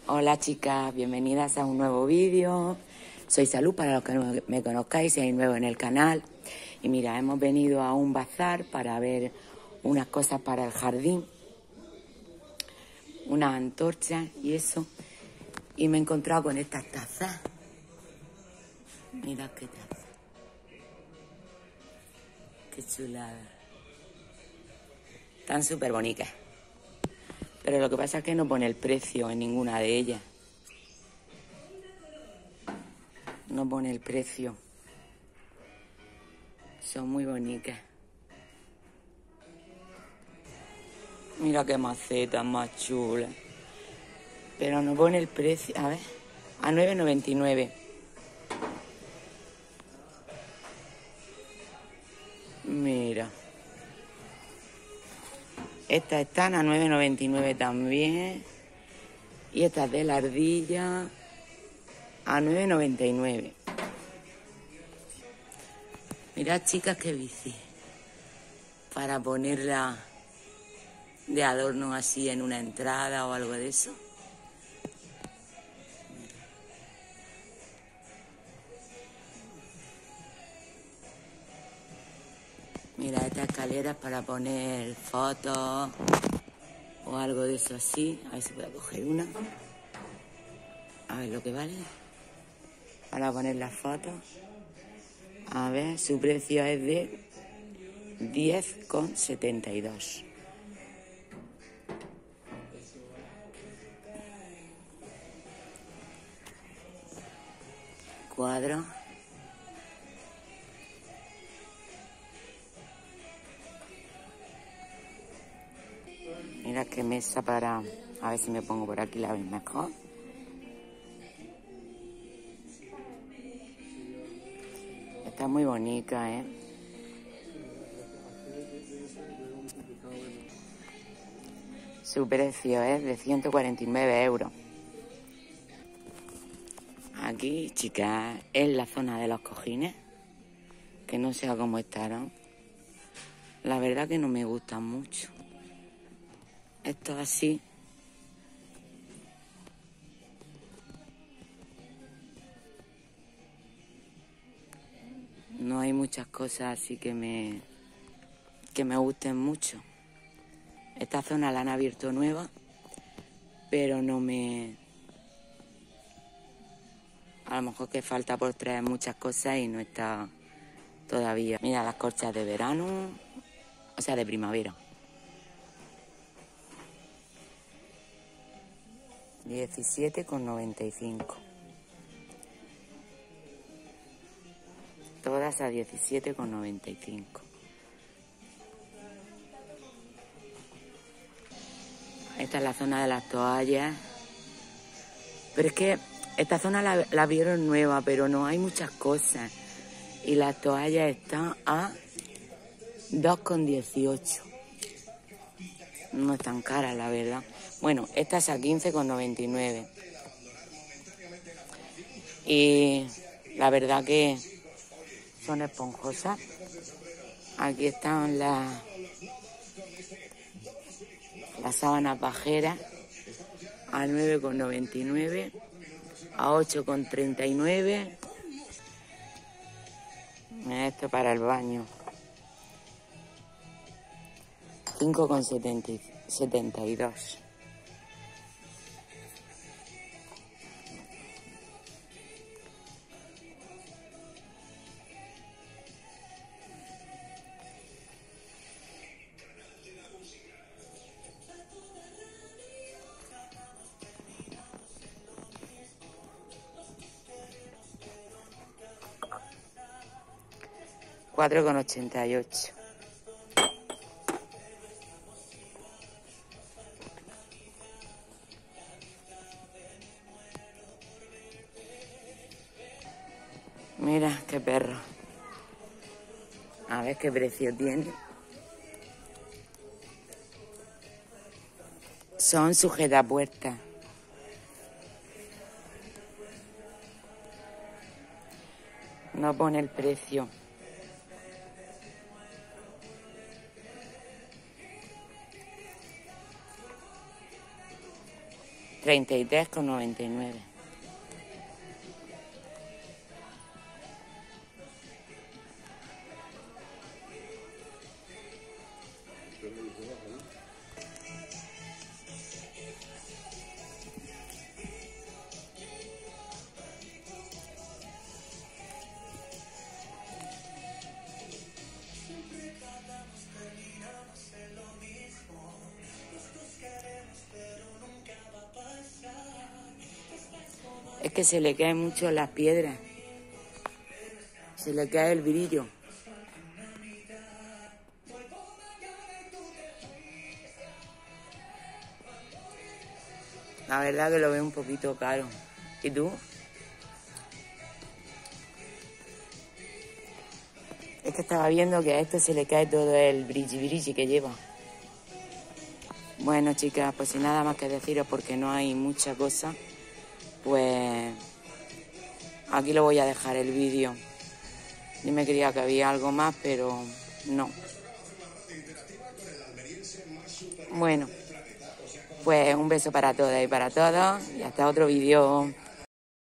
Hola chicas, bienvenidas a un nuevo vídeo. Soy Salud, para los que no me conozcáis, si hay nuevo en el canal. Y mira, hemos venido a un bazar para ver unas cosas para el jardín, unas antorchas y eso. Y me he encontrado con estas tazas. Mirad qué taza. Qué chulada. Están súper bonitas. Pero lo que pasa es que no pone el precio en ninguna de ellas. No pone el precio. Son muy bonitas. Mira qué macetas más chulas. Pero no pone el precio. A ver. A 9,99. Mira. Estas están a 9,99 también. Y estas de la ardilla a 9,99. Mirad, chicas, qué bici. Para ponerla de adorno así en una entrada o algo de eso. Mira, estas escaleras para poner fotos o algo de eso así. A ver si puedo coger una. A ver lo que vale. Para poner las fotos. A ver, su precio es de 10,72. Cuadro. Mira qué mesa para... A ver si me pongo por aquí, la veis mejor. Está muy bonita, ¿eh? Su precio es de 149 euros. Aquí, chicas, es la zona de los cojines. Que no sé cómo estarán. La verdad que no me gustan mucho. Esto así. No hay muchas cosas así que me gusten mucho. Esta zona la han abierto nueva, pero no me... A lo mejor que falta por traer muchas cosas y no está todavía. Mira las corchas de verano, o sea, de primavera. 17,95. Todas a 17,95. Esta es la zona de las toallas. Pero es que esta zona la vieron nueva, pero no hay muchas cosas. Y las toallas están a 2,18. No están caras, la verdad. Bueno, esta es a 15,99. Y la verdad que son esponjosas. Aquí están las sábanas pajeras a 9,99, a 8,39. Esto para el baño. 5,72. $4,88. Mira qué perro. A ver qué precio tiene. Son sujetapuertas. No pone el precio. 33,99. Es que se le caen mucho las piedras. Se le cae el brillo. La verdad que lo veo un poquito caro. ¿Y tú? Es que estaba viendo que a esto se le cae todo el brilli que lleva. Bueno, chicas, pues sin nada más que deciros porque no hay mucha cosa, pues aquí lo voy a dejar el vídeo. Yo me creía que había algo más, pero no. Bueno, pues un beso para todas y para todos y hasta otro vídeo.